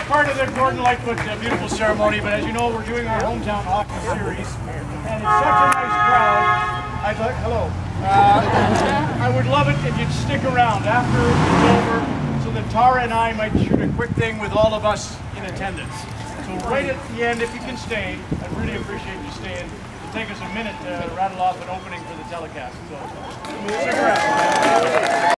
part of the Gordon Lightfoot beautiful ceremony, but as you know, we're doing our hometown hockey series, and it's such a nice crowd. I'd like, hello. I would love it if you'd stick around after it's over, so that Tara and I might shoot a quick thing with all of us in attendance. So right at the end, if you can stay, I'd really appreciate you staying. It'll take us a minute to rattle off an opening for the telecast. So stick around.